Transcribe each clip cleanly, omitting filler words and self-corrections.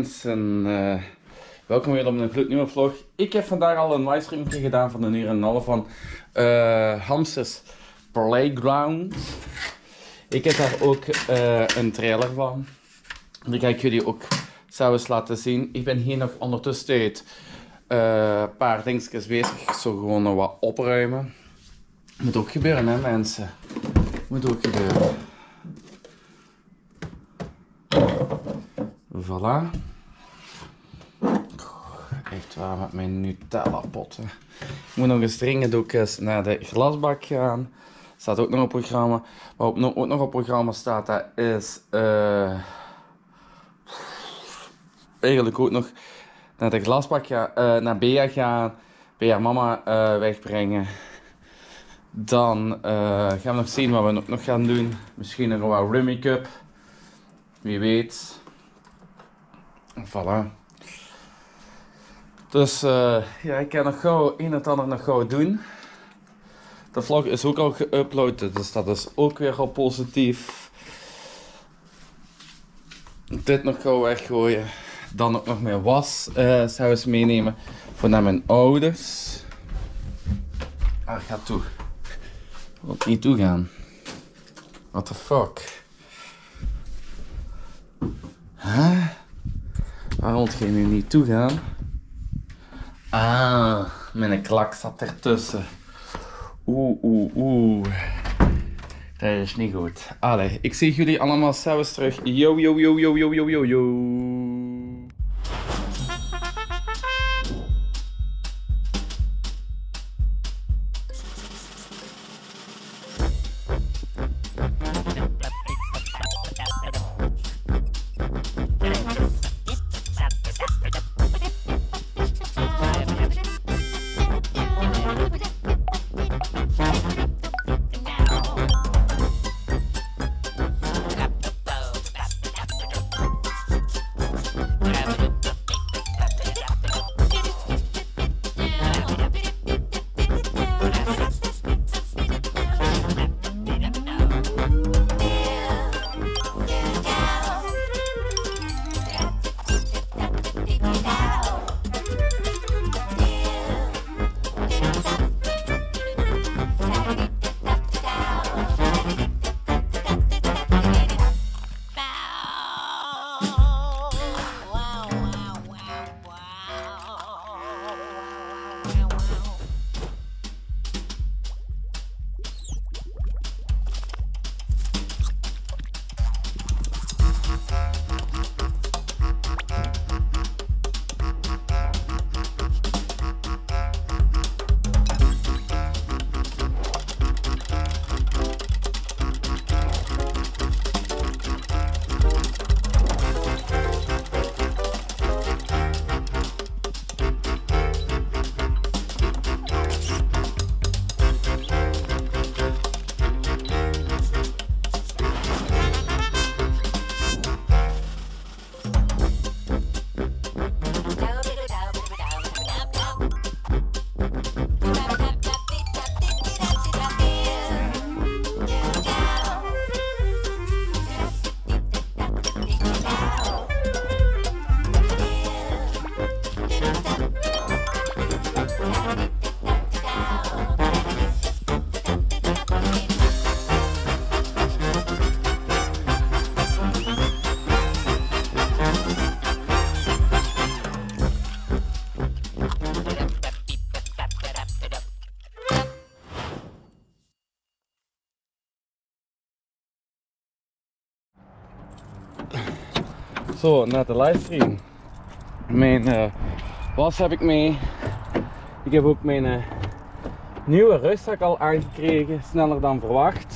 mensen, welkom weer op een gloednieuwe vlog. Ik heb vandaag al een livestream gedaan van een uur en een half van Hamsters Playground. Ik heb daar ook een trailer van. Die ga ik jullie ook zelfs laten zien. Ik ben hier nog ondertussen een paar dingetjes bezig, zo gewoon nog wat opruimen. Moet ook gebeuren hè mensen, moet ook gebeuren. Voilà. Echt waar met mijn Nutella potten. Ik moet nog eens dringend ook eens naar de glasbak gaan. Staat ook nog op programma. Wat ook nog op programma staat, dat is eigenlijk ook nog naar de glasbak gaan, naar Bea gaan. Bea mama wegbrengen. Dan gaan we nog zien wat we nog gaan doen. Misschien nog wat Rummy Cup. Wie weet. Voilà. Dus ja, ik kan nog gauw een en ander nog gauw doen. De vlog is ook al geüpload, dus dat is ook weer al positief. Dit nog gauw weggooien. Dan ook nog mijn was zou eens meenemen voor naar mijn ouders. Ga toe. Ik wil niet toe gaan. What the fuck? Huh? Waarom ga je nu niet toe gaan? Ah, mijn klak zat ertussen. Oeh. Dat is niet goed. Allee, ik zie jullie allemaal zelfs terug. Yo. Zo, naar de livestream. Mijn was heb ik mee. Ik heb ook mijn nieuwe rugzak al aangekregen, sneller dan verwacht.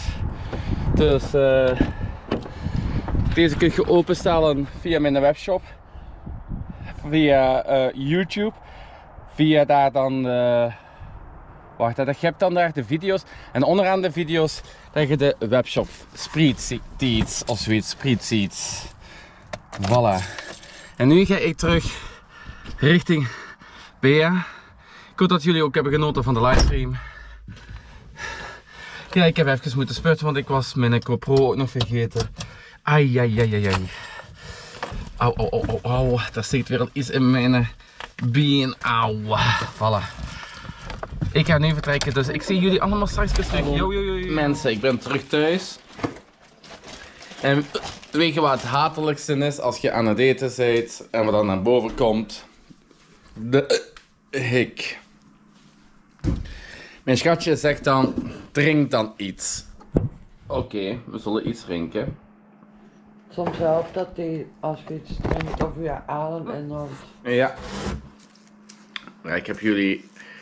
Dus deze kun je openstellen via mijn webshop, via YouTube, via daar dan wacht, je hebt dan daar de video's en onderaan de video's dat je de webshop Spreadsheets of zoiets, Spreadsheets. Voilà. En nu ga ik terug richting Bea. Ik hoop dat jullie ook hebben genoten van de livestream. Ja, ik heb even moeten spurten, want ik was mijn GoPro ook nog vergeten. Ai. Auw, auw, auw, auw, auw. Daar zit weer iets in mijn been. Auw. Voilà. Ik ga nu vertrekken, dus ik zie jullie allemaal straks terug. Yo. Mensen, ik ben terug thuis. En weet je wat het hatelijkste is als je aan het eten bent en wat dan naar boven komt? De hik. Mijn schatje zegt dan, drink dan iets. Oké, we zullen iets drinken. Soms helpt dat als je iets drinkt of je adem enorm. Ja. Ja, ik heb jullie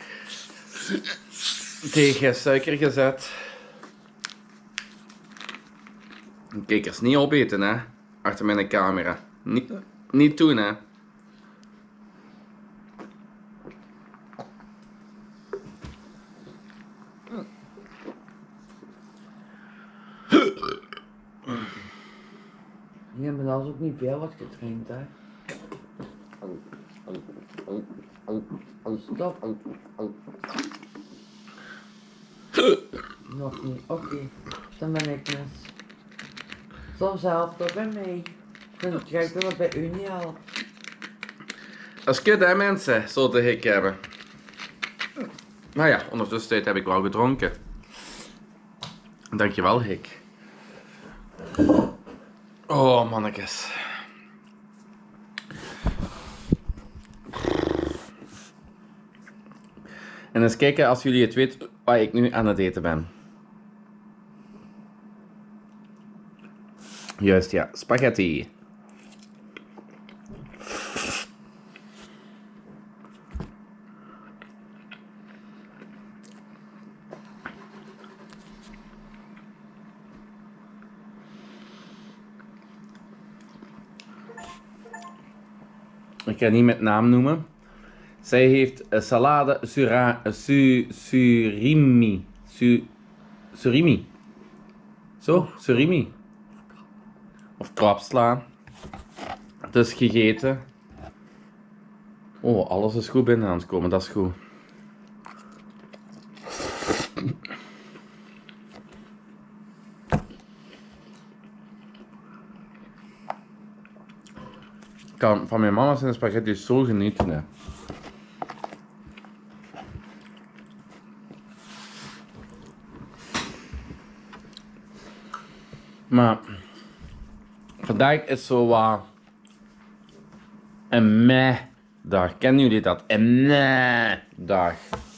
tegen suiker gezet. Kijkers, niet opeten hè, achter mijn camera. Niet doen hè. Ja, maar dat is ook niet veel wat je drinkt hè. Stop. Nog niet, oké. Dan ben ik mis. Soms helpt dat bij mij. Dan krijg ik dat bij u niet helpt. Dat is kut hè mensen, zo te hik hebben. Maar ja, ondertussen heb ik wel gedronken. Dankjewel hik. Oh mannetjes. En eens kijken als jullie het weten waar ik nu aan het eten ben. Juist ja, spaghetti. Ik ga niet met naam noemen. Zij heeft salade surimi. Surimi. Zo, surimi. Of krabsla. Dus gegeten. Oh, alles is goed binnen aan het komen, dat is goed. Ik kan van mijn mama zijn spaghetti zo genieten. Hè. Maar vandaag is zo wat een meh-dag. Kennen jullie dat? Een meh-dag.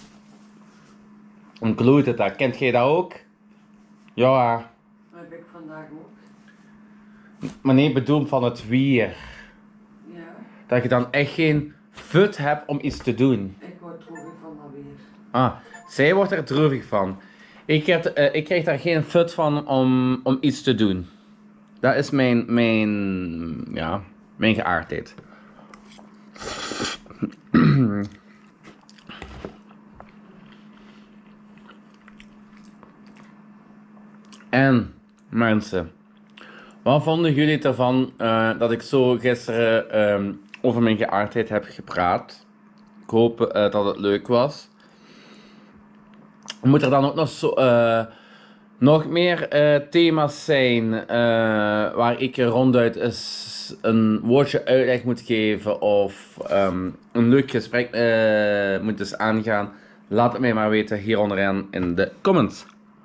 Een klote dag. Kent jij dat ook? Ja. Dat heb ik vandaag ook. Maar nee, ik bedoel van het weer. Ja. Dat je dan echt geen fut hebt om iets te doen. Ik word droevig van dat weer. Ah, zij wordt er droevig van. Ik krijg daar geen fut van om iets te doen. Dat is mijn geaardheid. En mensen, wat vonden jullie ervan dat ik zo gisteren over mijn geaardheid heb gepraat? Ik hoop dat het leuk was. Moet er dan ook nog meer thema's zijn waar ik ronduit eens een woordje uitleg moet geven of een leuk gesprek moet eens aangaan? Laat het mij maar weten hier onderaan in de comments.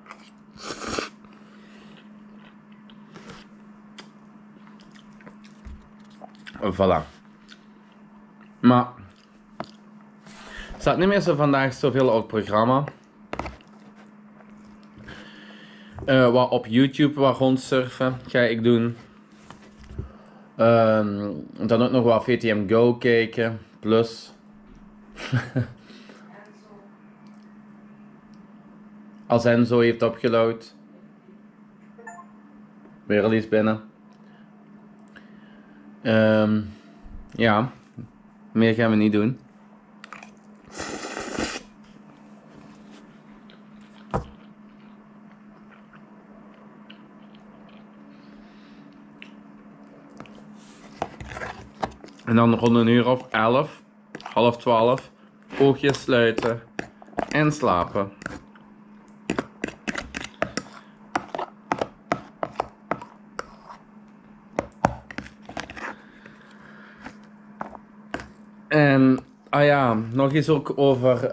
Voilà. Maar er staat niet meer zo vandaag zoveel op het programma. Wat op YouTube wat rondsurfen ga ik doen. Dan ook nog wat VTM Go kijken. Plus. Als Enzo heeft opgeload. Weer al iets binnen. Ja. Meer gaan we niet doen. En dan rond een uur of 11, half 12, oogjes sluiten en slapen. En, ja, nog eens ook over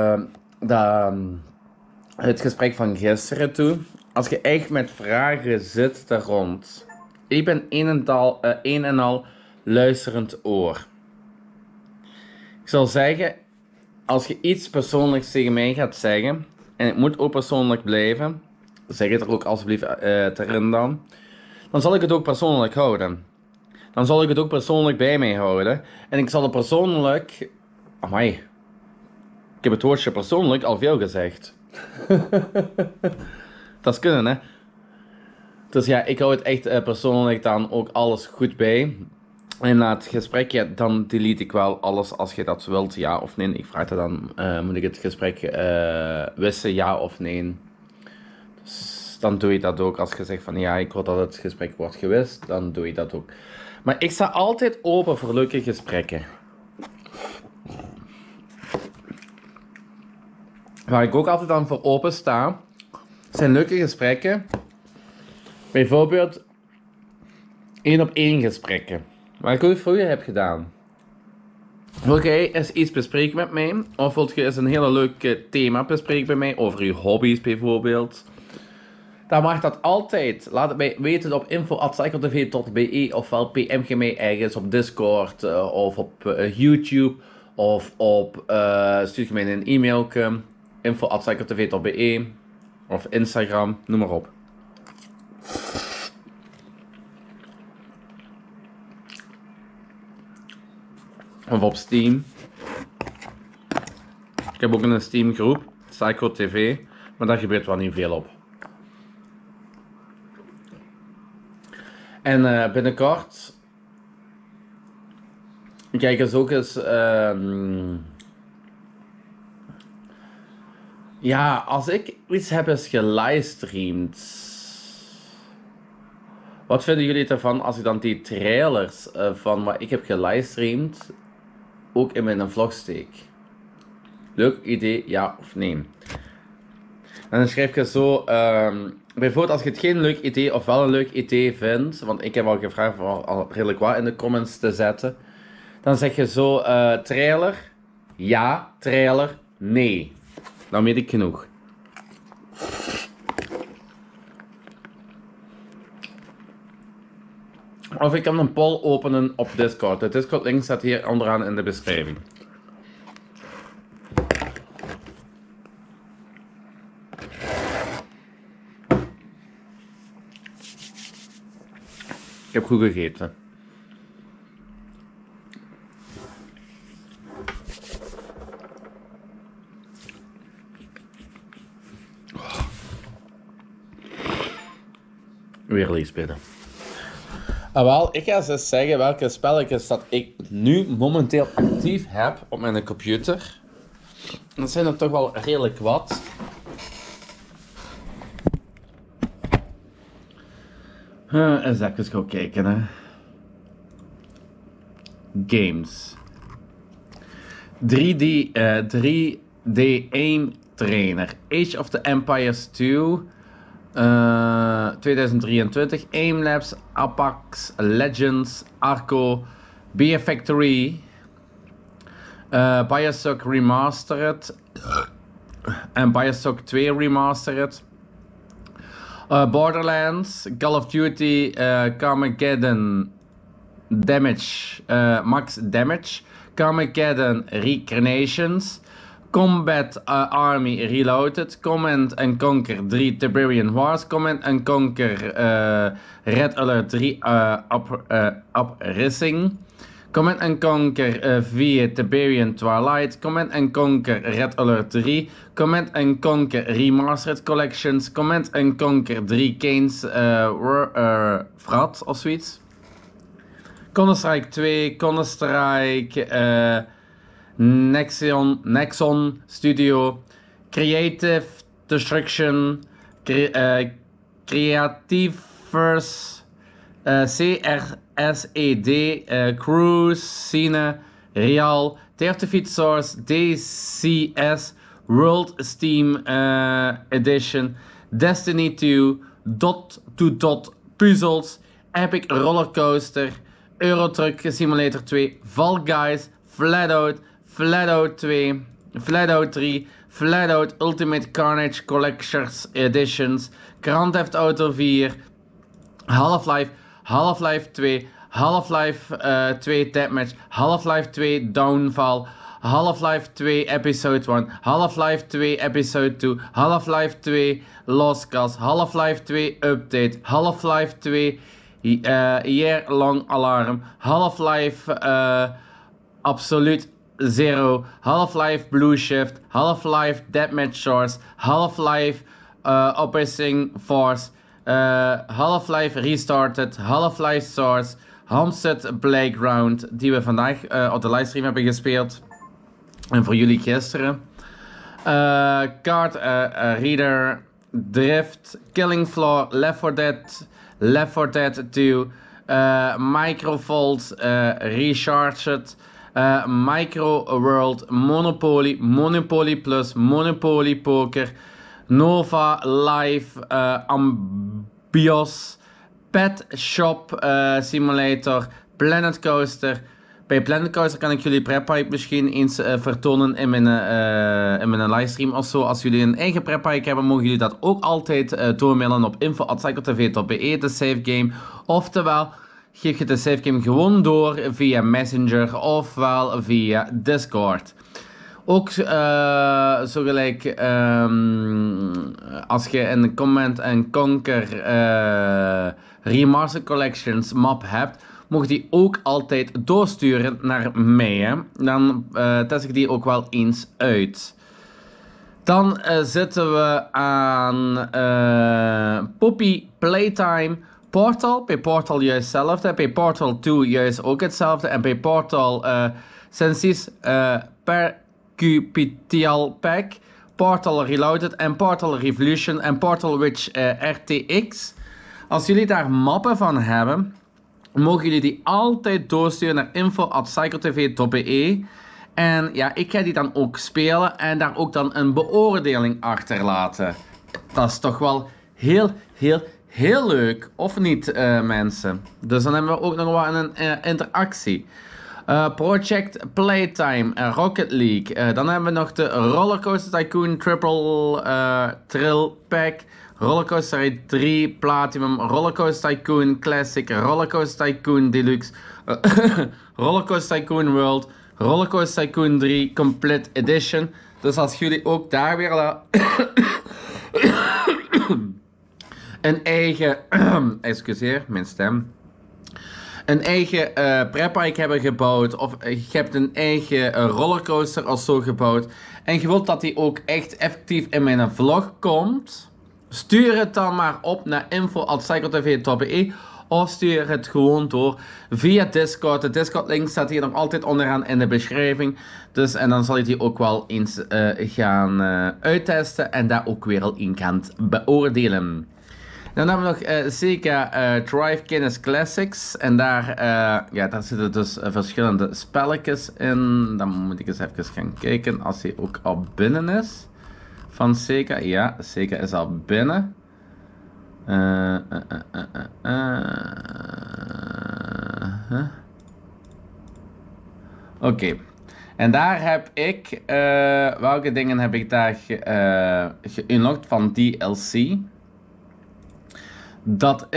het gesprek van gisteren toe. Als je echt met vragen zit daar rond. Ik ben een en al luisterend oor. Ik zal zeggen, als je iets persoonlijks tegen mij gaat zeggen, en het moet ook persoonlijk blijven, zeg het er ook alsjeblieft erin dan zal ik het ook persoonlijk houden. Dan zal ik het ook persoonlijk bij mij houden. En ik zal het persoonlijk... Amai. Ik heb het woordje persoonlijk al veel gezegd. Dat is kunnen, hè. Dus ja, ik hou het echt persoonlijk dan ook alles goed bij. En na het gesprek, ja, dan delete ik wel alles als je dat wilt, ja of nee. Ik vraag dan, moet ik het gesprek wissen, ja of nee. Dus dan doe je dat ook. Als je zegt van, ja, ik wil dat het gesprek wordt gewist, dan doe je dat ook. Maar ik sta altijd open voor leuke gesprekken. Waar ik ook altijd dan voor open sta, zijn leuke gesprekken. Bijvoorbeeld 1-op-1 gesprekken. Wat ik ook vroeger heb gedaan. Wil jij eens iets bespreken met mij? Of wilt je eens een hele leuk thema bespreken bij mij? Over je hobby's bijvoorbeeld. Dan mag dat altijd. Laat het mij weten op info@cycletv.be. Ofwel PM je mij ergens op Discord. Of op YouTube. Of stuur je mij een e-mailje. info@cycletv.be. Of Instagram. Noem maar op. Of op Steam. Ik heb ook een Steam groep. Cycle TV. Maar daar gebeurt wel niet veel op. En binnenkort... Kijk eens ook eens... ja, als ik iets heb eens gelivestreamd... Wat vinden jullie ervan als ik dan die trailers van wat ik heb gelivestreamd ook in mijn vlog steek? Leuk idee, ja of nee? En dan schrijf je zo, bijvoorbeeld als je het geen leuk idee of wel een leuk idee vindt, want ik heb al gevraagd voor al redelijk wat in de comments te zetten, dan zeg je zo, trailer, ja, trailer, nee. Dan weet ik genoeg. Of ik kan een poll openen op Discord. De Discord link staat hier onderaan in de beschrijving. Ik heb goed gegeten. Weer lees binnen. Wel, ik ga eens zeggen welke spelletjes dat ik nu momenteel actief heb op mijn computer. Dat zijn er toch wel redelijk wat. Eens even gaan kijken, hè. Games. 3D Aim Trainer. Age of the Empires 2. 2023, Aim Labs, Apex Legends, Arco, Beer Factory, Bioshock Remastered en Bioshock 2 Remastered, Borderlands, Call of Duty, Carmageddon, Max Damage, Carmageddon Recarnations, Combat Army Reloaded, Command & Conquer 3 Tiberian Wars, Command & Conquer Red Alert 3 Uprising, Command & Conquer 4 Tiberian Twilight, Command & Conquer Red Alert 3, Command & Conquer Remastered Collections, Command & Conquer 3 Kane's Wrath of zoiets, Counter-Strike 2, Counter-Strike... Nexon Studio, Creative Destruction, Creativers, CRSED, Cruise, Cine, Real, 30 Feet Source, DCS, World Steam Edition, Destiny 2, Dot to Dot Puzzles, Epic Roller Coaster, Euro Truck Simulator 2, Fall Guys, Flatout 2, Flatout 3, Flatout Ultimate Carnage Collector's Editions, Grand Theft Auto 4, Half-Life, Half-Life 2, Half-Life 2 Deathmatch, Half-Life 2 Downfall, Half-Life 2 Episode 1, Half-Life 2 Episode 2, Half-Life 2 Lost Cause, Half-Life 2 Update, Half-Life 2 Year Long Alarm, Half-Life Absolute Zero, Half-Life Blue Shift, Half-Life Deathmatch Source, Half-Life Opposing Force, Half-Life Restarted, Half-Life Source, Homestead Playground, die we vandaag op de livestream hebben gespeeld. En voor jullie gisteren. Card Reader, Drift, Killing Floor, Left 4 Dead 2, Microvolt, Recharged, Micro World, Monopoly, Monopoly Plus, Monopoly Poker, Nova Live, Ambios, Pet Shop Simulator, Planet Coaster. Bij Planet Coaster kan ik jullie prep-pipe misschien eens vertonen in mijn livestream of zo. Als jullie een eigen prep-pipe hebben, mogen jullie dat ook altijd doormailen op info@psychotv.be, de save game. Oftewel, geef je de save game gewoon door via Messenger ofwel via Discord. Ook zo gelijk als je een Command & Conquer Remastered Collections map hebt, mocht die ook altijd doorsturen naar mij. Hè? Dan test ik die ook wel eens uit. Dan zitten we aan Poppy Playtime Portal. Bij Portal juist hetzelfde. Bij Portal 2 juist ook hetzelfde. En bij Portal Sensis Percupitial Pack, Portal Reloaded en Portal Revolution en Portal Witch RTX. Als jullie daar mappen van hebben, mogen jullie die altijd doorsturen naar info@psychotv.be. En ja, ik ga die dan ook spelen en daar ook dan een beoordeling achterlaten. Dat is toch wel heel leuk, of niet mensen? Dus dan hebben we ook nog wel een interactie. Project Playtime, Rocket League. Dan hebben we nog de Rollercoaster Tycoon Triple Trill Pack. Rollercoaster 3 Platinum, Rollercoaster Tycoon Classic, Rollercoaster Tycoon Deluxe, Rollercoaster Tycoon World, Rollercoaster Tycoon 3 Complete Edition. Dus als jullie ook daar weer een eigen, excuseer, mijn stem, een eigen prep-bike hebben gebouwd, of je hebt een eigen rollercoaster of zo gebouwd, en je wilt dat die ook echt effectief in mijn vlog komt, stuur het dan maar op naar info@psychotv.be of stuur het gewoon door via Discord. De Discord link staat hier nog altijd onderaan in de beschrijving. Dus, en dan zal ik die ook wel eens gaan uittesten en daar ook weer al in gaan beoordelen. Dan hebben we nog Sega Drive Guinness Classics. En daar zitten dus verschillende spelletjes in. Dan moet ik eens even gaan kijken als hij ook al binnen is. Van Sega, ja, Sega is al binnen. Oké. En daar heb ik, welke dingen heb ik daar geunlocked van DLC? Dat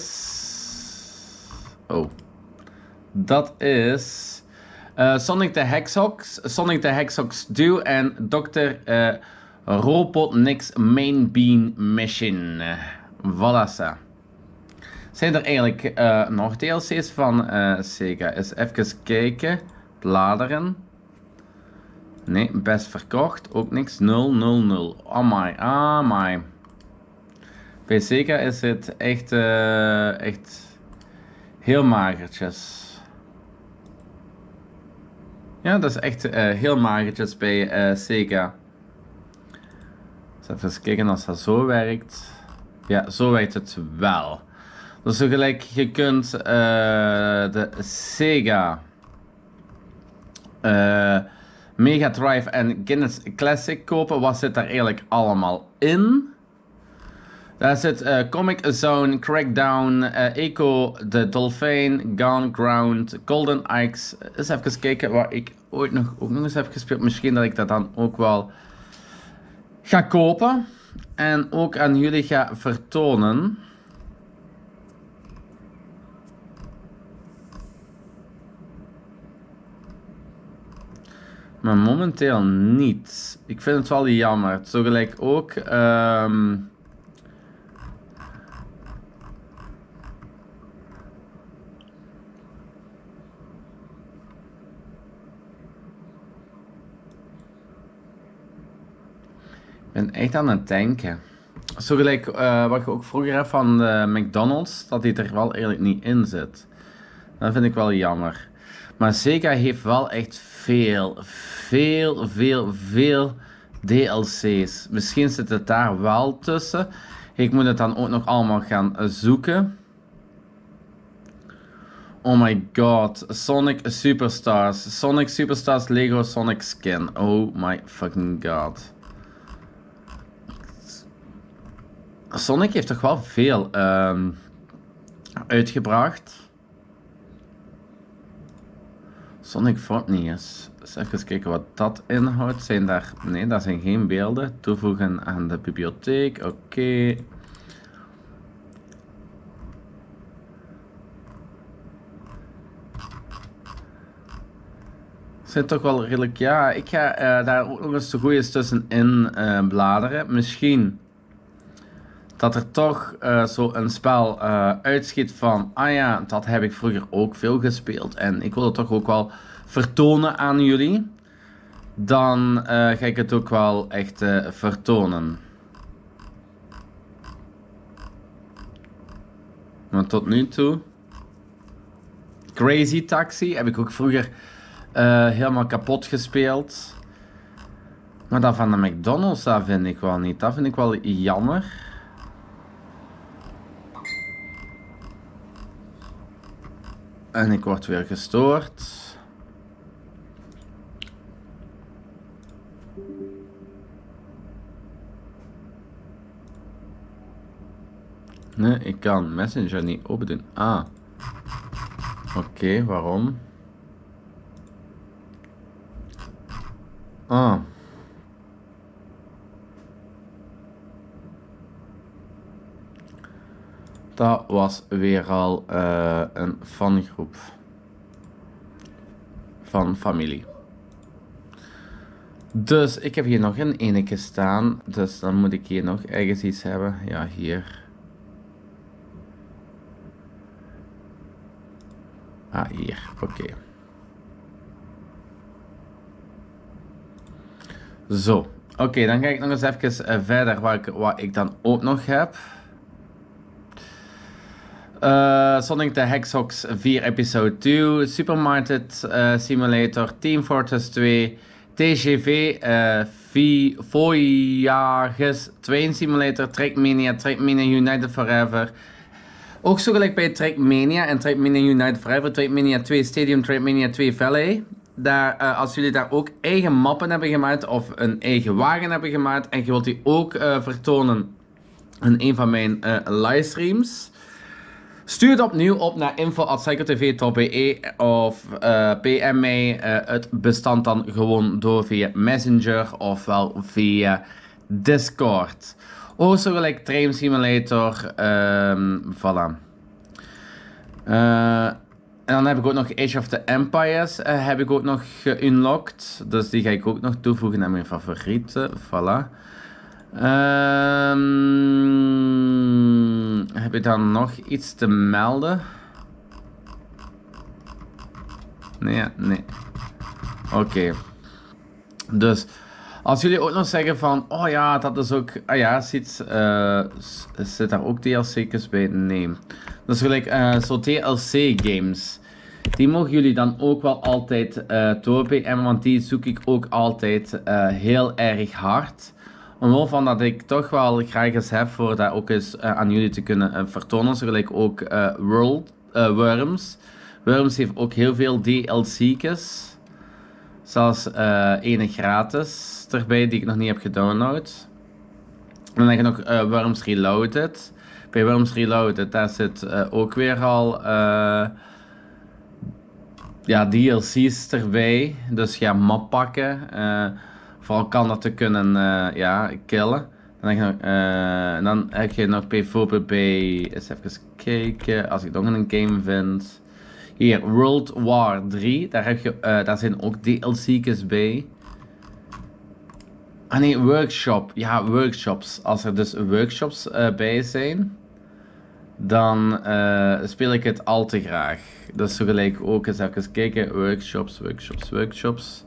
is Sonic the Hedgehog Duo en Dr. Robotnik's Main Bean Mission. Voilà ça. Zijn er eigenlijk nog DLC's van Sega? Eens even kijken. Bladeren. Nee, best verkocht. Ook niks. 000. Amai. Bij Sega is het echt heel magertjes. Ja, dat is echt heel magertjes bij Sega. Dus even kijken als dat zo werkt. Ja, zo werkt het wel. Dus zo gelijk, je kunt de Sega Mega Drive en Guinness Classic kopen. Wat zit daar eigenlijk allemaal in? Daar zit Comic Zone, Crackdown, Echo, The Dolphin, Gone Ground, Golden Axe. Eens even kijken waar ik ooit ook nog eens heb gespeeld. Misschien dat ik dat dan ook wel ga kopen. En ook aan jullie ga vertonen. Maar momenteel niet. Ik vind het wel jammer. Zo gelijk ook. Ik ben echt aan het denken. Zo gelijk wat je ook vroeger hebt van de McDonald's, dat die er wel eigenlijk niet in zit. Dat vind ik wel jammer. Maar Sega heeft wel echt veel DLC's. Misschien zit het daar wel tussen. Ik moet het dan ook nog allemaal gaan zoeken. Oh my god. Sonic Superstars. Sonic Superstars Lego Sonic Skin. Oh my fucking god. Sonic heeft toch wel veel uitgebracht. Sonic Fortnite. Dus even kijken wat dat inhoudt. Zijn daar... Nee, dat zijn geen beelden. Toevoegen aan de bibliotheek. Oké. Zijn toch wel redelijk... Ja, ik ga daar ook nog eens de goeie tussenin bladeren. Misschien dat er toch zo een spel uitschiet van... Ah ja, dat heb ik vroeger ook veel gespeeld. En ik wil het toch ook wel vertonen aan jullie. Dan ga ik het ook wel echt vertonen. Maar tot nu toe... Crazy Taxi heb ik ook vroeger helemaal kapot gespeeld. Maar dat van de McDonald's, dat vind ik wel niet. Dat vind ik wel jammer. En ik word weer gestoord. Nee, ik kan Messenger niet open doen. Ah. Oké, waarom? Ah. Dat was weer al een fangroep van familie. Dus ik heb hier nog een enige staan. Dus dan moet ik hier nog ergens iets hebben. Ja, hier. Ah, hier. Oké. Zo. Oké, dan ga ik nog eens even verder wat ik dan ook nog heb. Sonic the Hedgehog 4 Episode 2, Supermarket Simulator, Team Fortress 2, TGV, Voyages Train Simulator, Trackmania United Forever. Ook zo gelijk bij Trackmania en Trackmania United Forever, Trackmania 2 Stadium, Trackmania 2 Valley. Daar, als jullie daar ook eigen mappen hebben gemaakt of een eigen wagen hebben gemaakt en je wilt die ook vertonen in een van mijn livestreams, stuur het opnieuw op naar info@psychotv.be of PM mij het bestand dan gewoon door via Messenger ofwel via Discord. Ook zo gelijk Train Simulator, voilà. En dan heb ik ook nog Age of the Empires heb ik ook nog geunlocked. Dus die ga ik ook nog toevoegen aan mijn favorieten. Voilà. Heb je dan nog iets te melden? Nee, nee. Oké. Dus als jullie ook nog zeggen van, oh ja, dat is ook, ah ja, zit daar ook DLC's bij? Nee. Dus gelijk, zo DLC games, die mogen jullie dan ook wel altijd doorpm'en, want die zoek ik ook altijd heel erg hard. Omwille van dat ik toch wel graag eens heb voor dat ook eens aan jullie te kunnen vertonen. Zo gelijk ook Worms. Worms heeft ook heel veel DLC's. Zelfs ene gratis erbij die ik nog niet heb gedownload. Dan heb je nog Worms Reloaded. Bij Worms Reloaded, daar zit ook weer al DLC's erbij. Dus ja, map pakken. Vooral kan dat te kunnen killen. Dan heb je nog bijvoorbeeld bij, eens even kijken, als ik nog een game vind. Hier, World War 3, daar zijn ook DLC's bij. Ah nee, workshop. Ja, workshops. Als er dus workshops bij zijn, dan speel ik het al te graag. Dus zo gelijk ook eens even kijken. Workshops.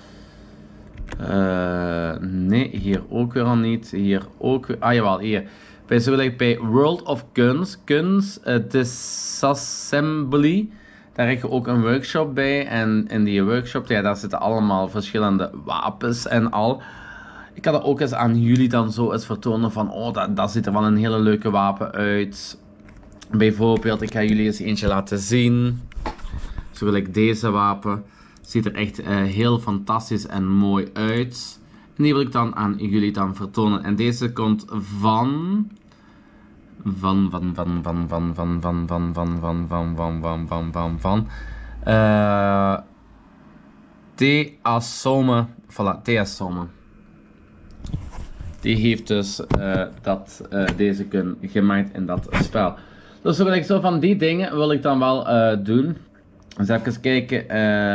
Nee, hier ook weer al niet. Hier ook weer. Ah jawel, hier. Bij World of Guns Disassembly. Daar heb je ook een workshop bij. En in die workshop, ja, daar zitten allemaal verschillende wapens en al. Ik had er ook eens aan jullie dan zo eens vertonen van, oh, dat ziet er wel een hele leuke wapen uit. Bijvoorbeeld, ik ga jullie eens eentje laten zien. Zo wil ik deze wapen. Ziet er echt heel fantastisch en mooi uit. En die wil ik dan aan jullie dan vertonen. En deze komt van T-Assome. Voilà, T-Assome. Die heeft dus deze gun gemaakt in dat spel. Dus zo van die dingen wil ik dan wel doen. Dus even kijken.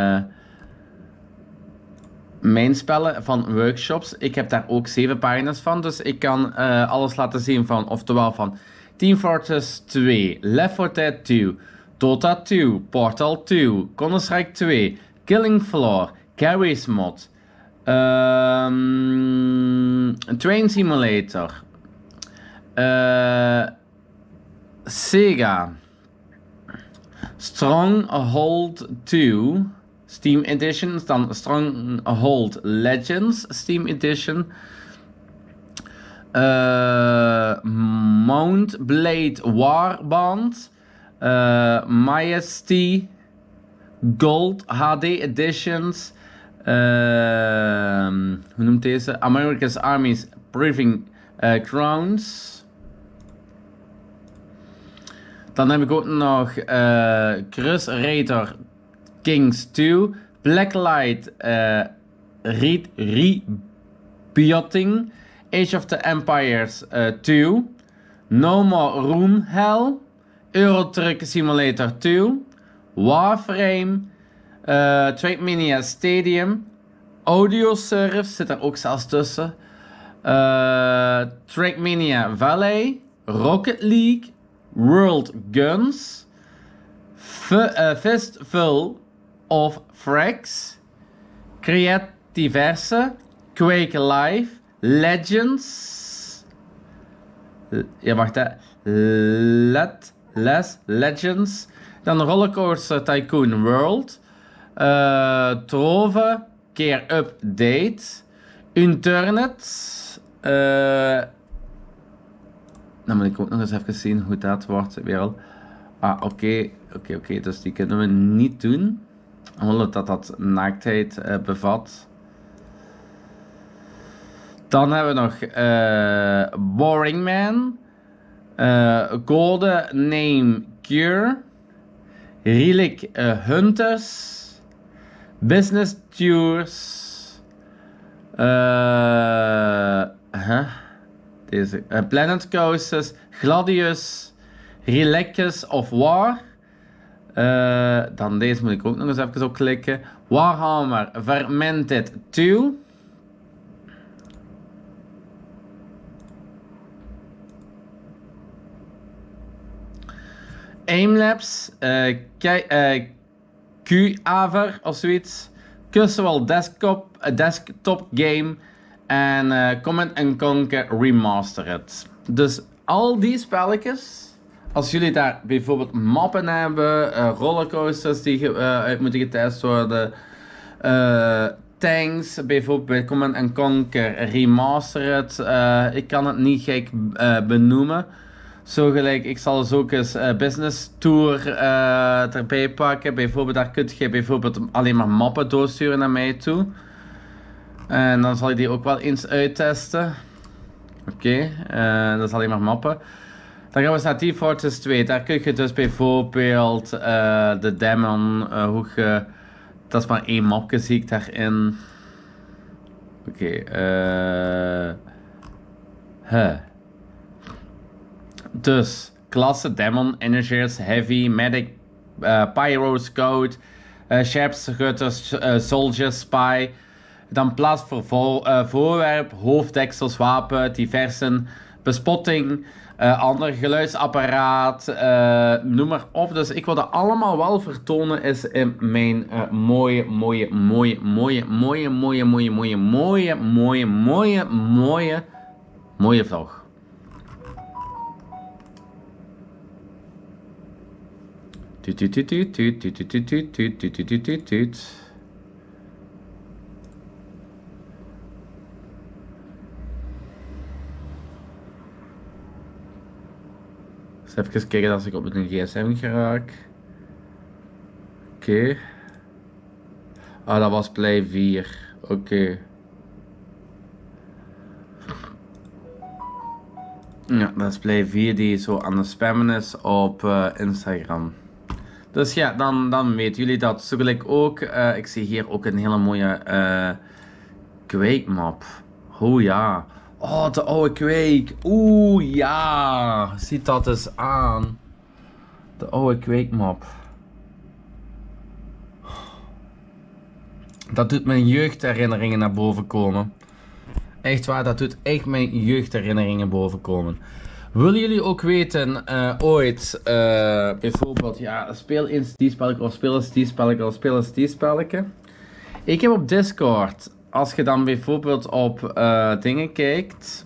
Mijn spellen van workshops. Ik heb daar ook 7 pagina's van. Dus ik kan alles laten zien van. Oftewel van Team Fortress 2, Left 4 Dead 2, Dota 2, Portal 2, Counter-Strike 2, Killing Floor, Garry's Mod, Train Simulator, Sega, Stronghold 2, Steam Edition, dan Stronghold Legends Steam Edition, Mount Blade Warband, Majesty, Gold HD Editions, hoe noemt deze? America's Army's Proving Grounds. Dan heb ik ook nog Cruise Raider Kings 2, Blacklight Rebooting, Age of the Empires 2, No More Room Hell, Euro Truck Simulator 2, Warframe, Trackmania Stadium, Audiosurf zit er ook zelfs tussen, Trackmania Valley, Rocket League, World Guns, Fistful of Frags, Creativerse, Quake Live, Legends. Ja, wacht hè. Legends. Dan Rollercoaster Tycoon World. Trove, Keer Update. Internet. Dan moet ik ook nog eens even zien hoe dat wordt weer al. Ah, oké. Dus die kunnen we niet doen. Omdat dat naaktheid bevat. Dan hebben we nog Boring Man. Golden Name Cure. Relic Hunters. Business Tours. Deze. Planet Coasters. Gladius. Relics of War. Dan deze moet ik ook nog eens even op klikken. Warhammer Fermented 2. Aimlabs. Q-Aver of zoiets. Casual desktop game. En Command & Conquer Remastered. Dus al die spelletjes. Als jullie daar bijvoorbeeld mappen hebben, rollercoasters die uit moeten getest worden, tanks, bijvoorbeeld bij Command & Conquer Remastered, ik kan het niet gek benoemen. Zo gelijk, ik zal dus ook eens Business Tour erbij pakken. Bijvoorbeeld, daar kun je bijvoorbeeld alleen maar mappen doorsturen naar mij toe. En dan zal ik die ook wel eens uittesten. Oké, dat is alleen maar mappen. Dan gaan we naar Team Fortress 2. Daar kun je dus bijvoorbeeld de Demon, dat is maar 1 mapje zie ik daarin. Oké, Dus, klasse Demon, Energiers, Heavy, Medic, Pyro, Scout, Scherpschutters, Soldier, Spy. Dan plaats voor voorwerp, hoofddeksels, wapen, diversen, bespotting, ander geluidsapparaat, noem maar op. Dus ik wil dat allemaal wel vertonen is in mijn mooie vlog. Even kijken als ik op een gsm geraak. Oké. Ah, dat was Play 4. Oké. Ja, dat is Play 4 die zo aan het spammen is op Instagram. Dus ja, dan weten jullie dat. Zo gelijk ook, ik zie hier ook een hele mooie Quake map. Oh ja. Oh, de oude Quake. Oeh ja. Ziet dat eens aan. De oude Quake map. Dat doet mijn jeugdherinneringen naar boven komen. Echt waar, dat doet echt mijn jeugdherinneringen boven komen. Willen jullie ook weten, ooit, bijvoorbeeld, ja, speel eens die spelletje, of speel eens die spelletje, of speel eens die spelletje. Ik heb op Discord, als je dan bijvoorbeeld op dingen kijkt,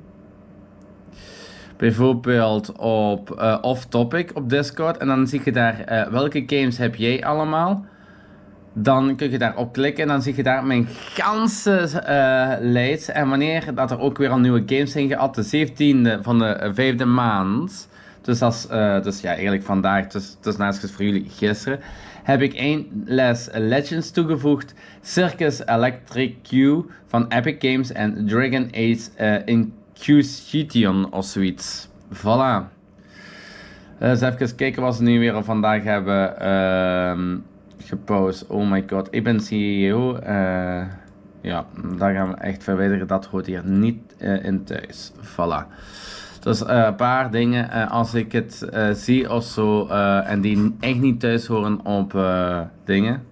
bijvoorbeeld op Off Topic op Discord, en dan zie je daar welke games heb jij allemaal. Dan kun je daarop klikken en dan zie je daar mijn ganse lijst. En wanneer dat er ook weer al nieuwe games zijn gehad, de 17e van de 5e maand. Dus dat is dus ja, eigenlijk vandaag, dus naast voor jullie gisteren. Heb ik 1 les Legends toegevoegd. Circus Electric Q van Epic Games en Dragon Age Inquisition of zoiets. Voilà. Dus even kijken wat ze nu weer vandaag hebben gepost. Oh my god, ik ben CEO. Ja, daar gaan we echt verwijderen. Dat hoort hier niet in thuis. Voilà. Dus een paar dingen als ik het zie of zo en die echt niet thuis horen op dingen.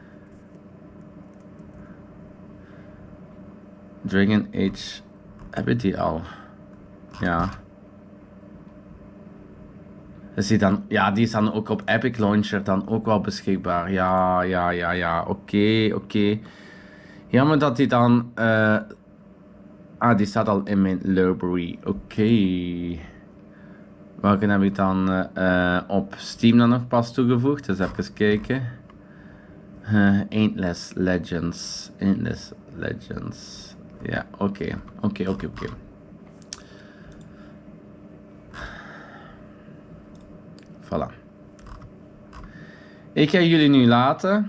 Dragon Age. Heb ik die al? Ja. Dus die dan, ja, die is dan ook op Epic Launcher dan ook wel beschikbaar. Ja, oké. Jammer dat die dan, die staat al in mijn library. Oké. Welke heb ik dan op Steam dan nog pas toegevoegd? Dus even kijken. Endless Legends. Ja, oké. Voilà. Ik ga jullie nu laten.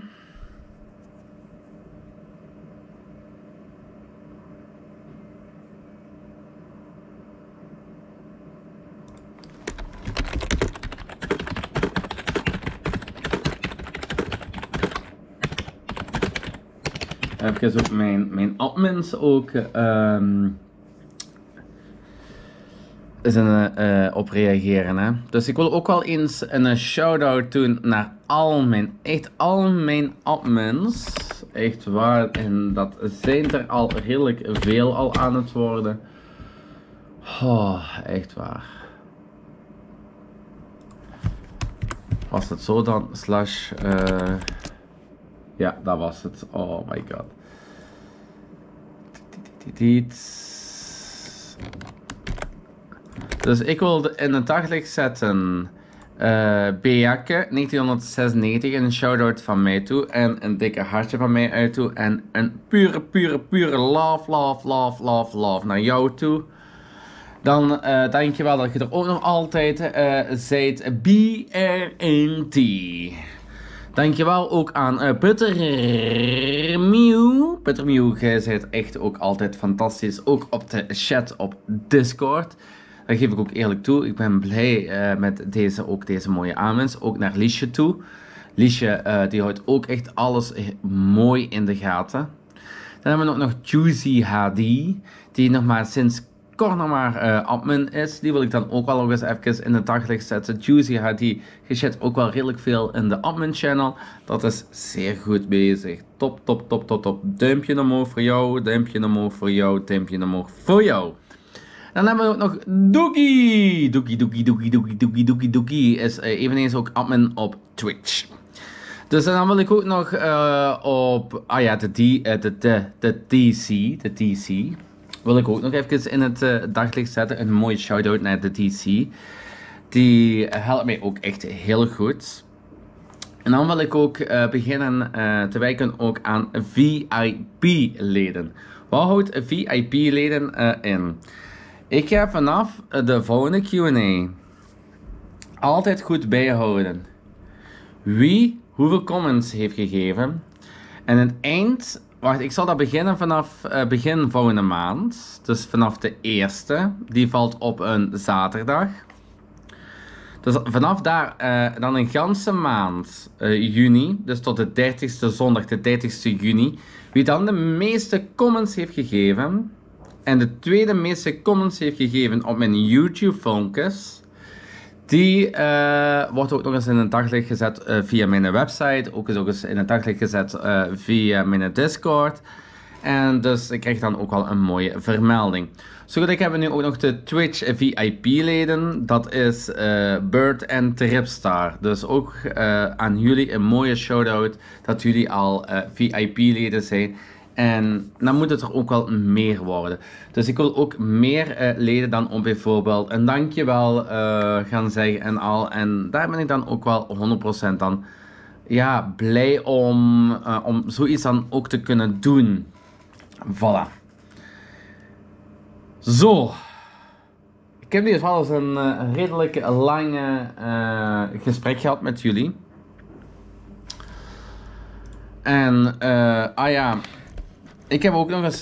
Even op mijn admins ook op reageren. Hè. Dus ik wil ook wel eens een shout-out doen naar al mijn admins. Echt waar. En dat zijn er al redelijk veel al aan het worden. Oh, echt waar. Was het zo dan? Slash... ja, dat was het. Oh my god. Dus ik wil in het daglicht zetten Beake 1996, een shout-out van mij toe en een dikke hartje van mij uit toe en een pure love naar jou toe. Dan dankjewel dat je er ook nog altijd zijt, BRNT. Dankjewel ook aan Puttermew. Puttermew, jij bent echt ook altijd fantastisch. Ook op de chat op Discord. Dat geef ik ook eerlijk toe. Ik ben blij met deze mooie aanwinst. Ook naar Liesje toe. Liesje die houdt ook echt alles mooi in de gaten. Dan hebben we ook nog Juicy HD. Die nog maar sinds kort nog maar admin is. Die wil ik dan ook wel nog eens even in het daglicht zetten. Juicy HD, je chat ook wel redelijk veel in de admin channel. Dat is zeer goed bezig. Top, top, top, top, top. Duimpje omhoog voor jou, duimpje omhoog voor jou, duimpje omhoog voor jou. Dan hebben we ook nog Doekie. Doekie is eveneens ook admin op Twitch. Dus dan wil ik ook nog op, de TC, wil ik ook nog even in het daglicht zetten. Een mooie shout-out naar de TC. Die helpt mij ook echt heel goed. En dan wil ik ook beginnen te werken ook aan VIP-leden. Wat houdt VIP-leden in? Ik ga vanaf de volgende Q&A altijd goed bijhouden wie hoeveel comments heeft gegeven. En het eind, wacht, ik zal dat beginnen vanaf begin volgende maand. Dus vanaf de eerste, die valt op een zaterdag. Dus vanaf daar dan een ganse maand juni, dus tot de 30ste zondag, de 30ste juni. Wie dan de meeste comments heeft gegeven en de tweede meeste comments heeft gegeven op mijn YouTube filmpjes, die wordt ook nog eens in het daglicht gezet via mijn website. Ook eens in het daglicht gezet via mijn Discord. En dus ik krijg dan ook wel een mooie vermelding. Zo goed, ik heb nu ook nog de Twitch VIP-leden. Dat is Bird en Tripstar. Dus ook aan jullie een mooie shout-out dat jullie al VIP-leden zijn. En dan moet het er ook wel meer worden. Dus ik wil ook meer leden dan om bijvoorbeeld een dankjewel gaan zeggen en al. En daar ben ik dan ook wel 100% dan ja, blij om zoiets dan ook te kunnen doen. Voilà. Zo. Ik heb nu wel eens een redelijk lange gesprek gehad met jullie. En ja. Ik heb ook nog eens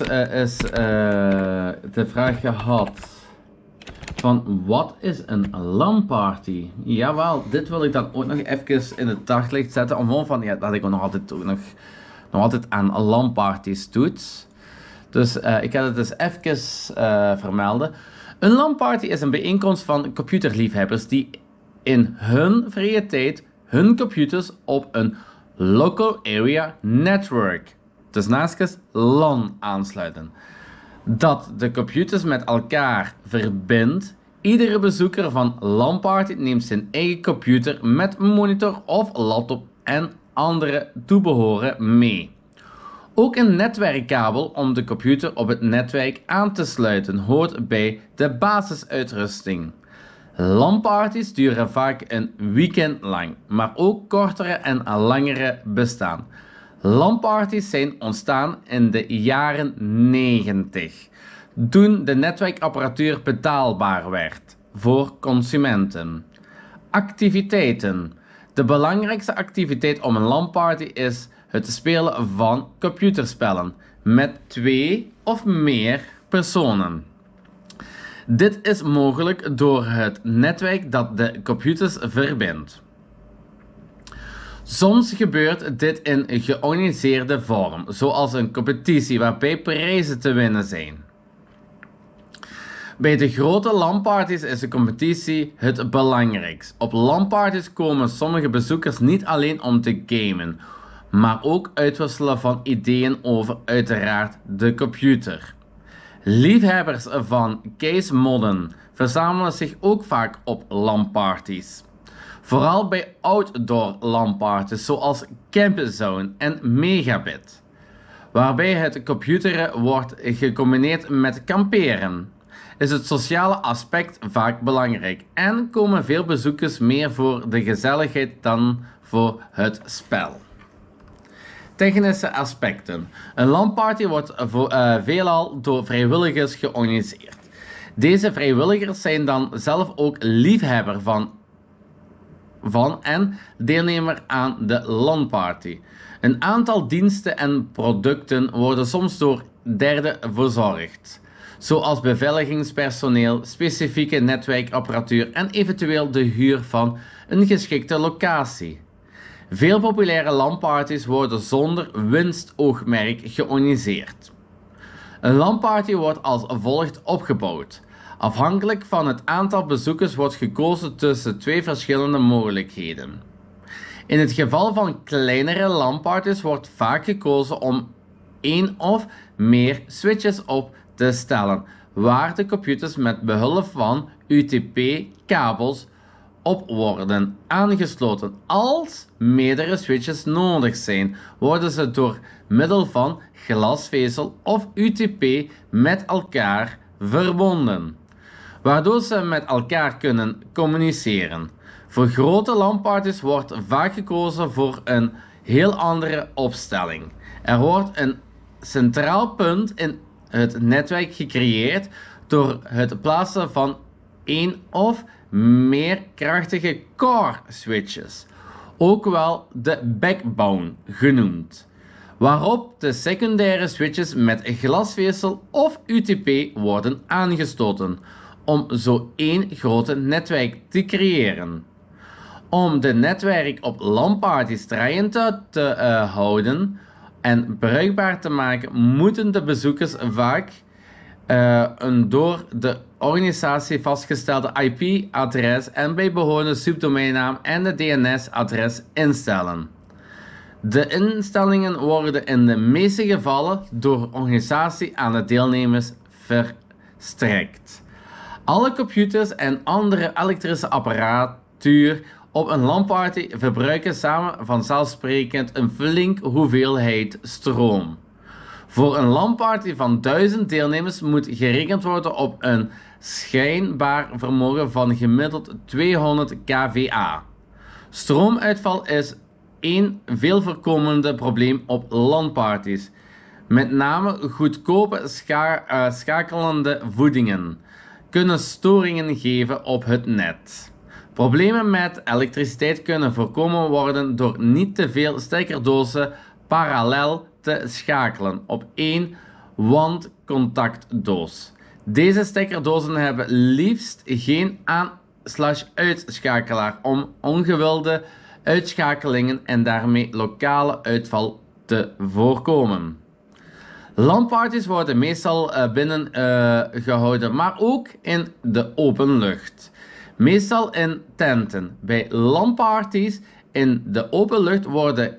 de vraag gehad van wat is een LAN-party? Jawel, dit wil ik dan ook nog even in het daglicht zetten. Omwille van ja, dat ik nog altijd aan LAN-parties doet. Dus ik ga het dus even vermelden. Een LAN-party is een bijeenkomst van computerliefhebbers die in hun vrije tijd hun computers op een local area network, dus naast LAN, aansluiten. Dat de computers met elkaar verbindt. Iedere bezoeker van LAN-party neemt zijn eigen computer met monitor of laptop en andere toebehoren mee. Ook een netwerkkabel om de computer op het netwerk aan te sluiten hoort bij de basisuitrusting. LAN-parties duren vaak een weekend lang, maar ook kortere en langere bestaan. LAN-parties zijn ontstaan in de jaren 90, toen de netwerkapparatuur betaalbaar werd voor consumenten. Activiteiten. De belangrijkste activiteit om een LAN-party is het spelen van computerspellen met 2 of meer personen. Dit is mogelijk door het netwerk dat de computers verbindt. Soms gebeurt dit in georganiseerde vorm, zoals een competitie waarbij prijzen te winnen zijn. Bij de grote LAN-parties is de competitie het belangrijkst. Op LAN-parties komen sommige bezoekers niet alleen om te gamen, maar ook uitwisselen van ideeën over uiteraard de computer. Liefhebbers van case modden verzamelen zich ook vaak op LAN-parties. Vooral bij outdoor LAN-parties zoals Campzone en Megabit, waarbij het computeren wordt gecombineerd met kamperen, is het sociale aspect vaak belangrijk en komen veel bezoekers meer voor de gezelligheid dan voor het spel. Technische aspecten. Een LAN-party wordt veelal door vrijwilligers georganiseerd. Deze vrijwilligers zijn dan zelf ook liefhebber van van en deelnemer aan de LAN-party. Een aantal diensten en producten worden soms door derden verzorgd, zoals beveiligingspersoneel, specifieke netwerkapparatuur en eventueel de huur van een geschikte locatie. Veel populaire LAN-parties worden zonder winstoogmerk georganiseerd. Een LAN-party wordt als volgt opgebouwd. Afhankelijk van het aantal bezoekers wordt gekozen tussen twee verschillende mogelijkheden. In het geval van kleinere LAN-parties wordt vaak gekozen om één of meer switches op te stellen, waar de computers met behulp van UTP-kabels op worden aangesloten. Als meerdere switches nodig zijn, worden ze door middel van glasvezel of UTP met elkaar verbonden, waardoor ze met elkaar kunnen communiceren. Voor grote LAN-parties wordt vaak gekozen voor een heel andere opstelling. Er wordt een centraal punt in het netwerk gecreëerd door het plaatsen van één of meer krachtige core switches, ook wel de backbone genoemd, waarop de secundaire switches met glasvezel of UTP worden aangesloten, om zo één grote netwerk te creëren. Om de netwerk op LAN-parties draaiend te houden en bruikbaar te maken, moeten de bezoekers vaak een door de organisatie vastgestelde IP-adres en bijbehorende subdomeinnaam en de DNS-adres instellen. De instellingen worden in de meeste gevallen door de organisatie aan de deelnemers verstrekt. Alle computers en andere elektrische apparatuur op een LAN-party verbruiken samen vanzelfsprekend een flink hoeveelheid stroom. Voor een LAN-party van 1000 deelnemers moet gerekend worden op een schijnbaar vermogen van gemiddeld 200 kVA. Stroomuitval is een veel voorkomende probleem op LAN-parties. Met name goedkope schakelende voedingen kunnen storingen geven op het net. Problemen met elektriciteit kunnen voorkomen worden door niet te veel stekerdozen parallel te schakelen op één wandcontactdoos. Deze stekerdozen hebben liefst geen aan/uitschakelaar om ongewilde uitschakelingen en daarmee lokale uitval te voorkomen. LAN-parties worden meestal binnen gehouden, maar ook in de open lucht. Meestal in tenten. Bij LAN-parties in de open lucht worden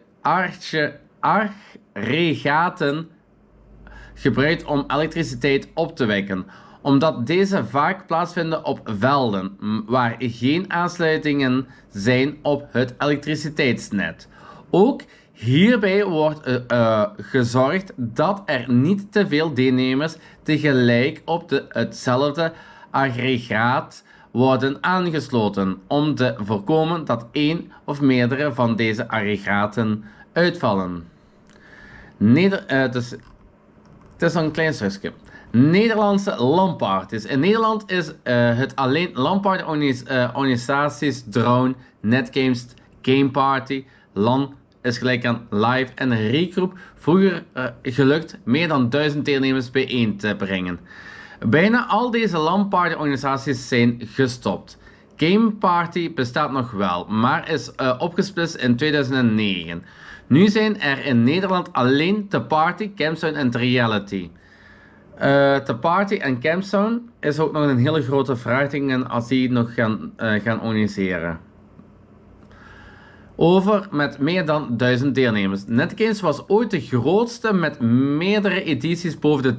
aggregaten gebruikt om elektriciteit op te wekken, omdat deze vaak plaatsvinden op velden waar geen aansluitingen zijn op het elektriciteitsnet. Ook hierbij wordt gezorgd dat er niet te veel deelnemers tegelijk op hetzelfde aggregaat worden aangesloten, om te voorkomen dat één of meerdere van deze aggregaten uitvallen. Het is een klein stukje. Nederlandse LAN-parties. In Nederland is het alleen LAN-party-organisaties Drone, Netgames, Game Party, LAN is gelijk aan live en Regroep vroeger gelukt meer dan 1000 deelnemers bijeen te brengen. Bijna al deze LAN-party-organisaties zijn gestopt. Game Party bestaat nog wel, maar is opgesplitst in 2009. Nu zijn er in Nederland alleen The Party, Camzone en Reality. The Party en Camzone is ook nog een hele grote vraagteken als die nog gaan organiseren. Over met meer dan 1000 deelnemers. Netgames was ooit de grootste met meerdere edities boven de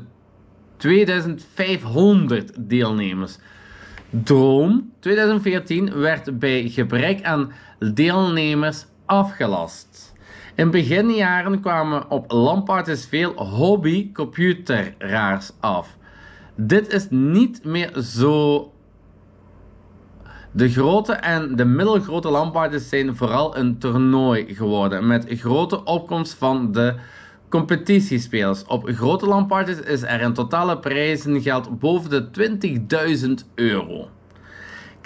2500 deelnemers. Drone 2014 werd bij gebrek aan deelnemers afgelast. In beginjaren kwamen op LAN-parties veel hobby-computeraars af. Dit is niet meer zo. De grote en de middelgrote LAN-parties zijn vooral een toernooi geworden, met grote opkomst van de competitiespelers. Op grote LAN-parties is er een totale prijzengeld boven de €20.000.